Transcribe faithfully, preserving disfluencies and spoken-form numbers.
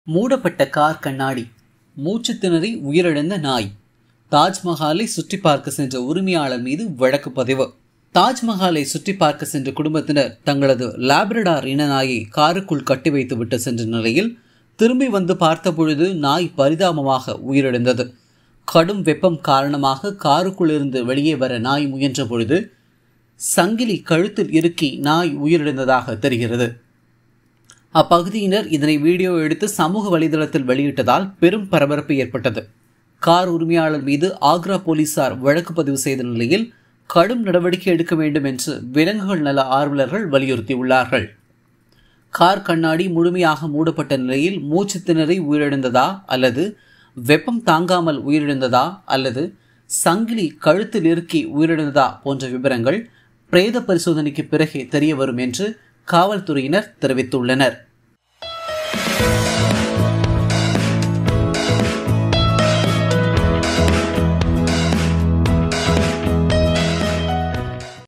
மூடப்பட்ட கார் கண்ணாடி, மூச்சு திணறி உயிரிழந்த நாய். தாஜ்மஹாலை சுற்றி பார்க்க சென்ற உரிமையாளர் மீது வழக்கு பதிவு. தாஜ்மஹாலை சுற்றி பார்க்க சென்ற குடும்பத்தினர் தங்களது லாப்ரடார் இன நாயை காருக்குள் கட்டி வைத்து விட்டு சென்ற நிலையில் திரும்பி வந்து பார்த்தபொழுது நாய் பரிதாபமாக உயிரிழந்தது. கடும் வெப்பம் காரணமாக காருக்குள் இருந்து வெளியே வர நாய் முயன்ற பொழுது சங்கிலி கழுத்தில் இறுக்கி நாய் உயிரிழந்ததாக தெரிகிறது. அப்பகுதியினர் இதனை வீடியோ எடுத்து சமூக வலைதளத்தில் வெளியிட்டதால் பெரும் பரபரப்பு ஏற்பட்டது. கார் உரிமையாளர் மீது ஆக்ரா போலீசார் வழக்கு பதிவு செய்த நிலையில் கடும் நடவடிக்கை எடுக்க வேண்டும் என்று விலங்குகள் நல ஆர்வலர்கள் வலியுறுத்தியுள்ளார்கள். கார் கண்ணாடி முழுமையாக மூடப்பட்ட நிலையில் மூச்சு திணறி உயிரிழந்ததா அல்லது வெப்பம் தாங்காமல் உயிரிழந்ததா அல்லது சங்கிலி கழுத்தில் இறுக்கி உயிரிழந்ததா போன்ற விவரங்கள் பிரேத பரிசோதனைக்கு பிறகே தெரிய வரும் என்று காவல்துறையினர் தெரிவித்துள்ளனர்.